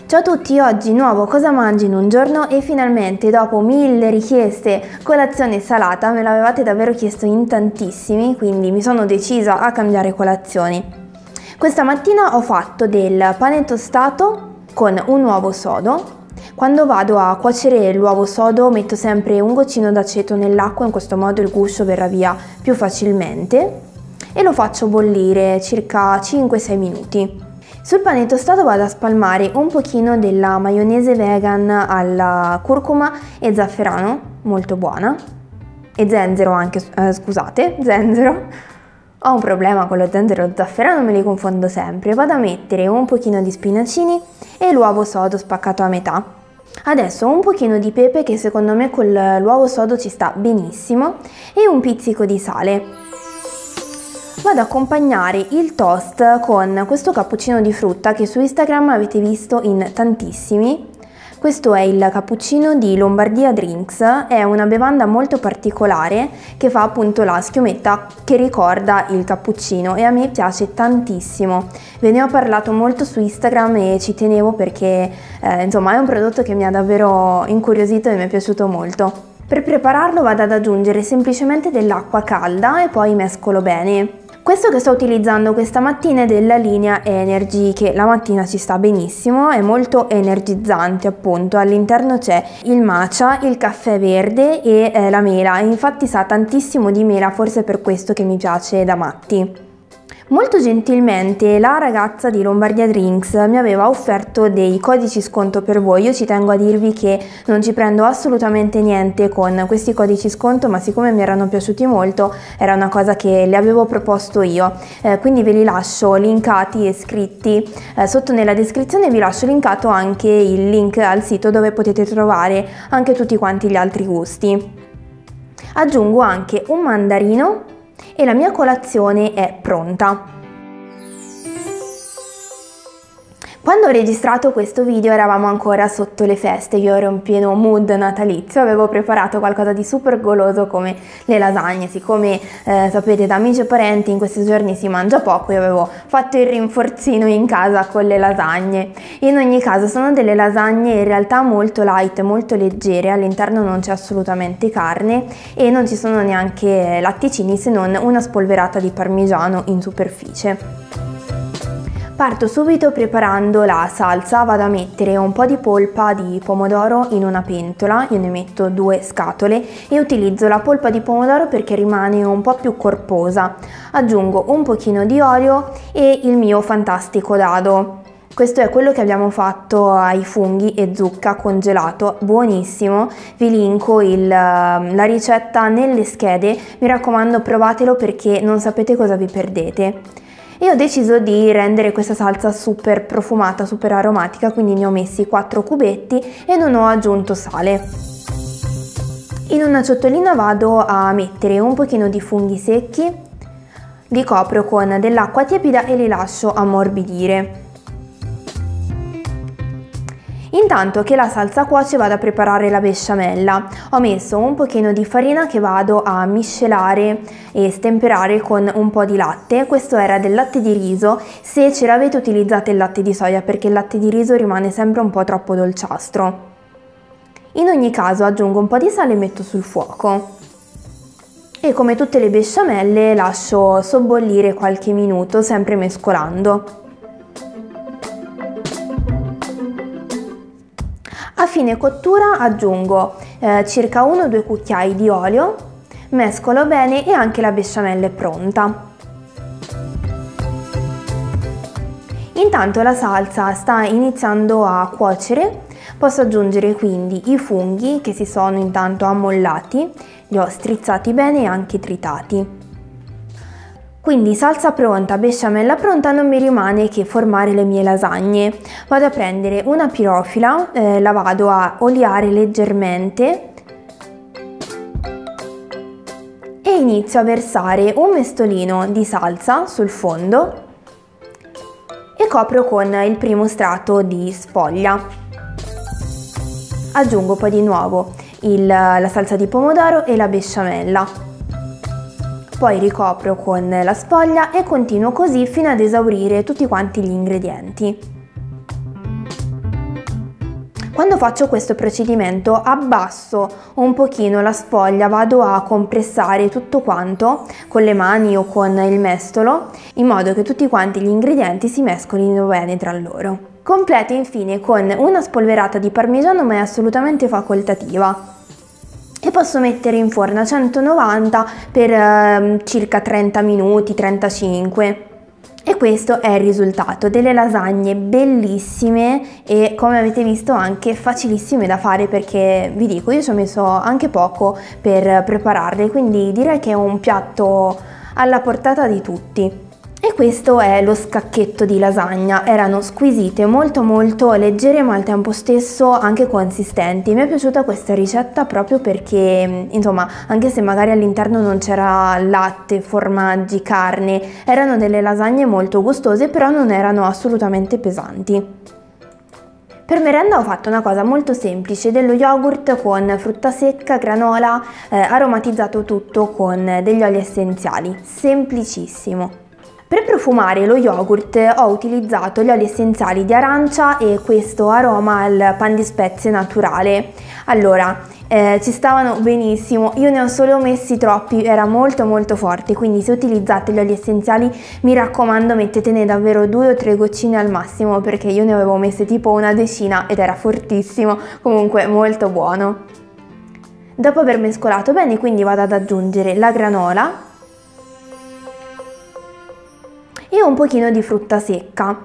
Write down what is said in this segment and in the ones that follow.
Ciao a tutti, oggi nuovo Cosa mangi in un giorno e finalmente dopo 1000 richieste colazione salata, me l'avevate davvero chiesto in tantissimi, quindi mi sono decisa a cambiare colazioni. Questa mattina ho fatto del pane tostato con un uovo sodo. Quando vado a cuocere l'uovo sodo metto sempre un goccino d'aceto nell'acqua, in questo modo il guscio verrà via più facilmente e lo faccio bollire circa 5-6 minuti. Sul pane tostato vado a spalmare un pochino della maionese vegan alla curcuma e zafferano, molto buona, e zenzero anche, scusate, zenzero. Ho un problema con lo zenzero e lo zafferano, me li confondo sempre. Vado a mettere un pochino di spinacini e l'uovo sodo spaccato a metà. Adesso un pochino di pepe, che secondo me con l'uovo sodo ci sta benissimo, e un pizzico di sale. Vado ad accompagnare il toast con questo cappuccino di frutta che su Instagram avete visto in tantissimi. Questo è il cappuccino di Lombardia Drinks, è una bevanda molto particolare che fa appunto la schiumetta che ricorda il cappuccino e a me piace tantissimo. Ve ne ho parlato molto su Instagram e ci tenevo perché insomma è un prodotto che mi ha davvero incuriosito e mi è piaciuto molto. Per prepararlo vado ad aggiungere semplicemente dell'acqua calda e poi mescolo bene. Questo che sto utilizzando questa mattina è della linea Energy, che la mattina ci sta benissimo, è molto energizzante appunto, all'interno c'è il matcha, il caffè verde e la mela, infatti sa tantissimo di mela, forse è per questo che mi piace da matti. Molto gentilmente la ragazza di Lombardia Drinks mi aveva offerto dei codici sconto per voi. Io ci tengo a dirvi che non ci prendo assolutamente niente con questi codici sconto, ma siccome mi erano piaciuti molto era una cosa che le avevo proposto io, quindi ve li lascio linkati e scritti sotto nella descrizione. Vi lascio linkato anche il link al sito dove potete trovare anche tutti quanti gli altri gusti. Aggiungo anche un mandarino e la mia colazione è pronta. Quando ho registrato questo video eravamo ancora sotto le feste, io ero in pieno mood natalizio, avevo preparato qualcosa di super goloso come le lasagne. Siccome sapete, da amici e parenti in questi giorni si mangia poco, io avevo fatto il rinforzino in casa con le lasagne. In ogni caso sono delle lasagne in realtà molto light, molto leggere, all'interno non c'è assolutamente carne e non ci sono neanche latticini se non una spolverata di parmigiano in superficie. Parto subito preparando la salsa. Vado a mettere un po' di polpa di pomodoro in una pentola, io ne metto 2 scatole e utilizzo la polpa di pomodoro perché rimane un po' più corposa. Aggiungo un pochino di olio e il mio fantastico dado. Questo è quello che abbiamo fatto ai funghi e zucca congelato, buonissimo. Vi linko la ricetta nelle schede, mi raccomando provatelo perché non sapete cosa vi perdete. E ho deciso di rendere questa salsa super profumata, super aromatica, quindi ne ho messi 4 cubetti e non ho aggiunto sale. In una ciotolina vado a mettere un pochino di funghi secchi, li copro con dell'acqua tiepida e li lascio ammorbidire. Intanto che la salsa cuoce vado a preparare la besciamella. Ho messo un pochino di farina che vado a miscelare e stemperare con un po' di latte. Questo era del latte di riso, se ce l'avete utilizzate il latte di soia perché il latte di riso rimane sempre un po' troppo dolciastro. In ogni caso aggiungo un po' di sale e metto sul fuoco. E come tutte le besciamelle lascio sobbollire qualche minuto, sempre mescolando. A fine cottura aggiungo circa 1-2 cucchiai di olio, mescolo bene e anche la besciamella è pronta. Intanto la salsa sta iniziando a cuocere, posso aggiungere quindi i funghi che si sono intanto ammollati, li ho strizzati bene e anche tritati. Quindi salsa pronta, besciamella pronta, non mi rimane che formare le mie lasagne. Vado a prendere una pirofila, la vado a oliare leggermente e inizio a versare un mestolino di salsa sul fondo e copro con il primo strato di sfoglia. Aggiungo poi di nuovo la salsa di pomodoro e la besciamella. Poi ricopro con la sfoglia e continuo così fino ad esaurire tutti quanti gli ingredienti. Quando faccio questo procedimento abbasso un pochino la sfoglia, vado a compressare tutto quanto con le mani o con il mestolo, in modo che tutti quanti gli ingredienti si mescolino bene tra loro. Completo infine con una spolverata di parmigiano, ma è assolutamente facoltativa. E posso mettere in forno a 190 per circa 30 minuti, 35. E questo è il risultato, delle lasagne bellissime e, come avete visto, anche facilissime da fare, perché vi dico, io ci ho messo anche poco per prepararle, quindi direi che è un piatto alla portata di tutti. E questo è lo scacchetto di lasagna. Erano squisite, molto leggere, ma al tempo stesso anche consistenti. Mi è piaciuta questa ricetta proprio perché, insomma, anche se magari all'interno non c'era latte, formaggi, carne, erano delle lasagne molto gustose, però non erano assolutamente pesanti. Per merenda ho fatto una cosa molto semplice, dello yogurt con frutta secca, granola, aromatizzato tutto con degli oli essenziali, semplicissimo. Per profumare lo yogurt ho utilizzato gli oli essenziali di arancia e questo aroma al pan di spezie naturale. Allora, ci stavano benissimo, io ne ho solo messi troppi, era molto forte, quindi se utilizzate gli oli essenziali mi raccomando mettetene davvero 2 o 3 goccine al massimo, perché io ne avevo messe tipo una decina ed era fortissimo, comunque molto buono. Dopo aver mescolato bene, quindi vado ad aggiungere la granola e un pochino di frutta secca.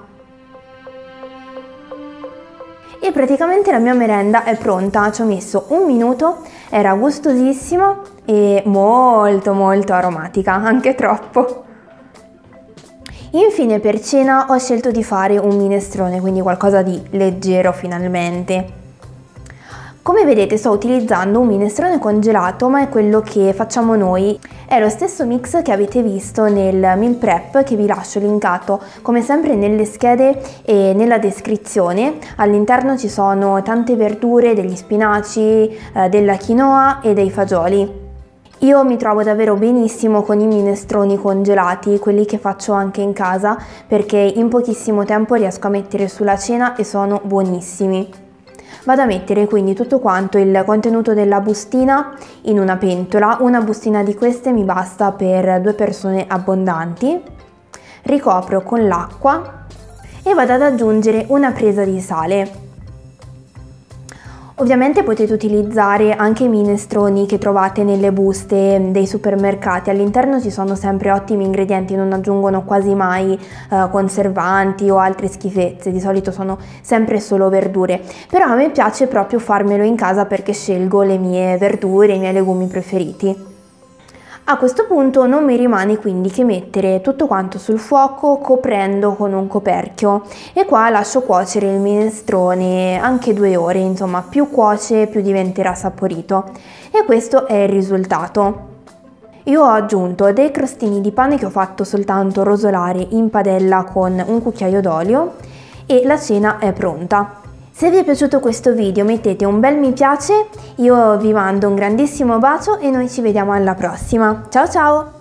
E praticamente la mia merenda è pronta, ci ho messo un minuto, era gustosissima e molto aromatica, anche troppo. Infine per cena ho scelto di fare un minestrone, quindi qualcosa di leggero finalmente. Come vedete sto utilizzando un minestrone congelato, ma è quello che facciamo noi. È lo stesso mix che avete visto nel meal prep, che vi lascio linkato come sempre nelle schede e nella descrizione. All'interno ci sono tante verdure, degli spinaci, della quinoa e dei fagioli. Io mi trovo davvero benissimo con i minestroni congelati, quelli che faccio anche in casa, perché in pochissimo tempo riesco a mettere sulla cena e sono buonissimi. Vado a mettere quindi tutto quanto il contenuto della bustina in una pentola. Una bustina di queste mi basta per 2 persone abbondanti. Ricopro con l'acqua e vado ad aggiungere una presa di sale. Ovviamente potete utilizzare anche i minestroni che trovate nelle buste dei supermercati, all'interno ci sono sempre ottimi ingredienti, non aggiungono quasi mai conservanti o altre schifezze, di solito sono sempre solo verdure, però a me piace proprio farmelo in casa perché scelgo le mie verdure, i miei legumi preferiti. A questo punto non mi rimane quindi che mettere tutto quanto sul fuoco coprendo con un coperchio e qua lascio cuocere il minestrone anche 2 ore, insomma più cuoce più diventerà saporito e questo è il risultato. Io ho aggiunto dei crostini di pane che ho fatto soltanto rosolare in padella con un cucchiaio d'olio e la cena è pronta. Se vi è piaciuto questo video mettete un bel mi piace, io vi mando un grandissimo bacio e noi ci vediamo alla prossima. Ciao ciao!